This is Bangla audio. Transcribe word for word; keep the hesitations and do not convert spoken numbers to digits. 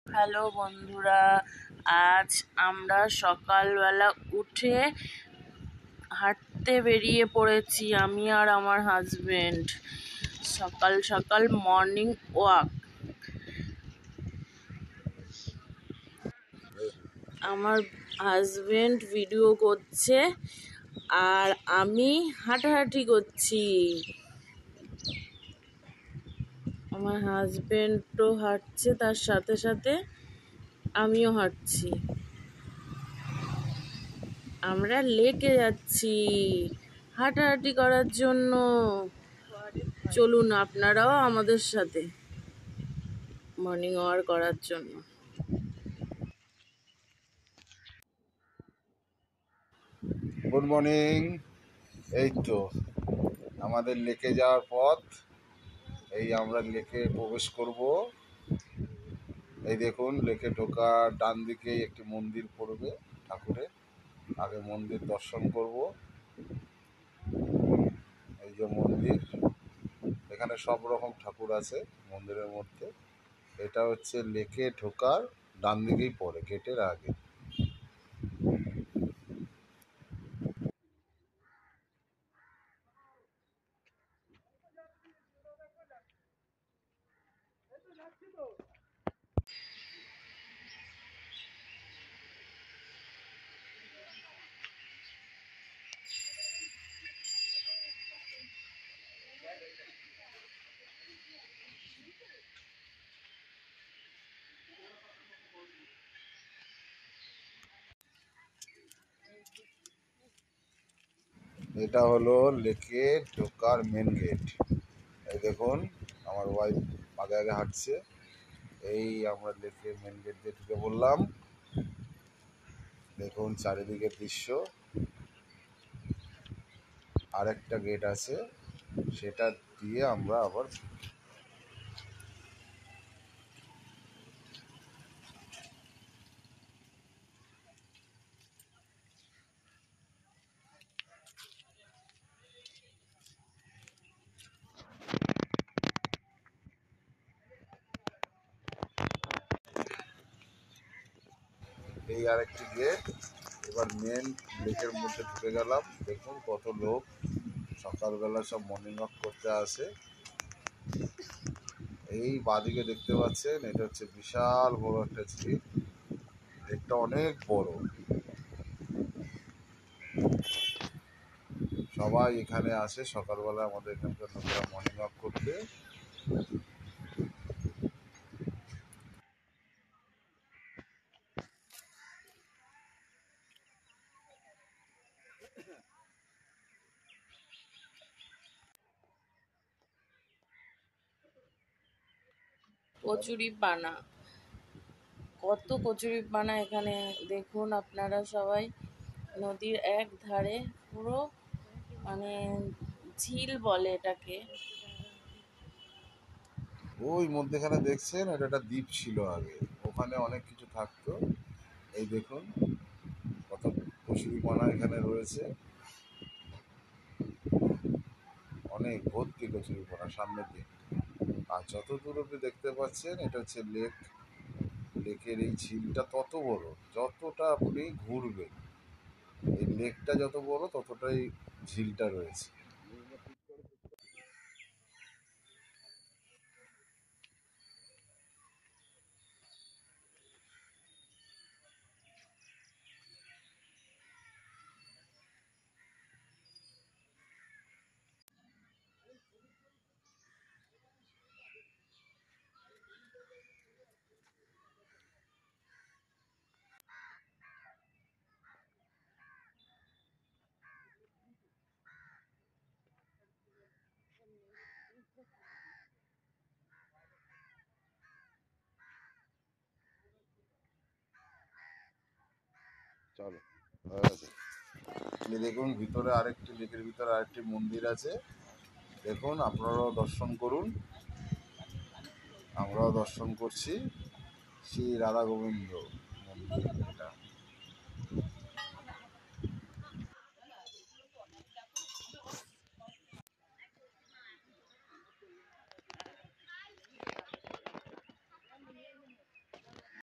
হ্যালো বন্ধুরা, আজ আমরা সকালবেলা উঠে হাঁটতে বেরিয়ে পড়েছি আমি আর আমার হাজবেন্ড। সকাল সকাল মর্নিং ওয়াক। আমার হাজবেন্ড ভিডিও করছে আর আমি হাঁটাহাঁটি করছি। আমার হাজবেন্ডও হাঁটছে, তার সাথে সাথে আমিও হাঁটছি। আমরা লেকে যাচ্ছি হাঁটাহাঁটি করার জন্য। চলুন আপনারাও আমাদের সাথে মর্নিং ওয়াক করার জন্য। Good morning. এই তো আমাদের লেকে যাওয়ার পথ। এই আমরা লেকে প্রবেশ করব। এই দেখুন, লেকে ঢোকার ডান দিকে একটি মন্দির পড়বে ঠাকুরের। আগে মন্দির দর্শন করব। এই যে মন্দির, এখানে সব রকম ঠাকুর আছে মন্দিরের মধ্যে। এটা হচ্ছে লেকে ঢোকার ডান দিকেই পড়ে, গেটের আগে। এটা হলো লেকে ঢোকার মেন গেট। এই দেখুন, আমার ওয়াইফ আগে আগে হাঁটছে। এই আমরা লেকের মেন গেট দিয়ে ঢুকে পড়লাম। দেখুন চারিদিকের দৃশ্য। আরেকটা গেট আছে, সেটা দিয়ে আমরা আবার এই আরেকটি গেট। এবার মেন লেকের মধ্যে ঢুকে গেলাম। দেখুন কত লোক সকালবেলা সব মর্নিং ওয়াক করতে আসে। এই বাদিকে দেখতে পাচ্ছেন, এটা হচ্ছে বিশাল বড় একটা ঝিল। লেকটা অনেক বড়। সবাই এখানে আসে সকালবেলা আমাদের এখানকার লোকেরা মর্নিং ওয়াক করতে। কচুরি পানা, কত কচুরি পানা এখানে দেখুন আপনারা সবাই। নদীর এক ধারে পুরো মানে ঝিল বলে এটাকে। ওই মধ্যেখানে দেখছেন, এটা একটা দ্বীপ ছিল আগে, ওখানে অনেক কিছু থাকতো। এই দেখুন কত কচুরিপানা এখানে রয়েছে, অনেক ভর্তি কচুরিপানা সামনের দিক। আর যত দূর অব্দি দেখতে পাচ্ছেন, এটা হচ্ছে লেক। লেকের এই ঝিলটা তত বড়, যতটা আপনি ঘুরবেন এই লেকটা যত বড় ততটাই ঝিলটা রয়েছে। চলো, দেখুন ভিতরে আরেকটি, লেকের ভিতরে আরেকটি মন্দির আছে। দেখুন আপনারাও দর্শন করুন, আমরাও দর্শন করছি। শ্রী রাধা গোবিন্দ মন্দির।